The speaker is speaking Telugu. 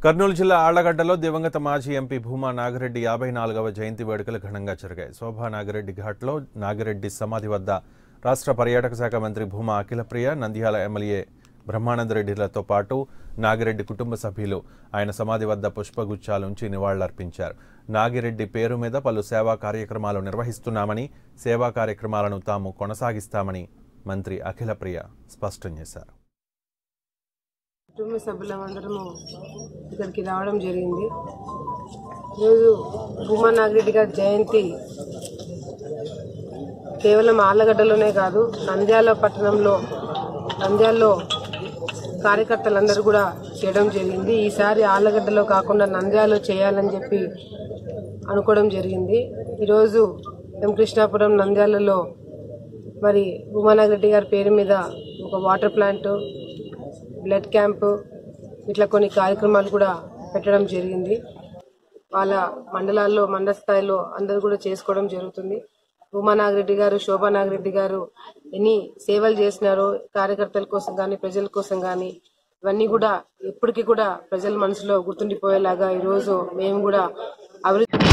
కర్నూలు జిల్లా ఆళ్లగడ్డలో దివంగత మాజీ ఎంపీ భూమా నాగిరెడ్డి 54వ జయంతి వేడుకలు ఘనంగా జరిగాయి. శోభా నాగిరెడ్డి ఘాట్లో నాగిరెడ్డి సమాధి వద్ద రాష్ట్ర పర్యాటక శాఖ మంత్రి భూమా అఖిల ప్రియ, నంద్యాల ఎమ్మెల్యే బ్రహ్మానందరెడ్డిలతో పాటు నాగిరెడ్డి కుటుంబ సభ్యులు ఆయన సమాధి వద్ద పుష్పగుచ్చాలుంచి నివాళులర్పించారు. నాగిరెడ్డి పేరు మీద పలు సేవా కార్యక్రమాలు నిర్వహిస్తున్నామని, సేవా కార్యక్రమాలను తాము కొనసాగిస్తామని మంత్రి అఖిల ప్రియ స్పష్టం చేశారు. కుటుంబ సభ్యులందరము ఇక్కడికి రావడం జరిగింది. ఈరోజు భూమా నాగిరెడ్డి గారి జయంతి కేవలం ఆళ్లగడ్డలోనే కాదు, నంద్యాలలో కార్యకర్తలందరూ కూడా చేయడం జరిగింది. ఈసారి ఆళ్లగడ్డలో కాకుండా నంద్యాలలో చేయాలని చెప్పి అనుకోవడం జరిగింది. ఈరోజు ఎం కృష్ణాపురం నంద్యాలలో మరి భూమా నాగిరెడ్డి గారి పేరు మీద ఒక వాటర్ ప్లాంట్, బ్లడ్ క్యాంపు ఇట్లా కొన్ని కార్యక్రమాలు కూడా పెట్టడం జరిగింది. వాళ్ళ మండలాల్లో, మండల స్థాయిలో అందరూ కూడా చేసుకోవడం జరుగుతుంది. భూమా నాగిరెడ్డి గారు, శోభా నాగిరెడ్డి గారు ఎన్ని సేవలు చేసినారో కార్యకర్తల కోసం కానీ, ప్రజల కోసం కానీ, ఇవన్నీ కూడా ఎప్పటికీ కూడా ప్రజల మనసులో గుర్తుండిపోయేలాగా ఈరోజు మేము కూడా అభివృద్ధి